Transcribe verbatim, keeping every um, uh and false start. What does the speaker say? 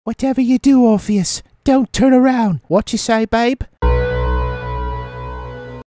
Whatever you do, Orpheus, don't turn around. What you say, babe?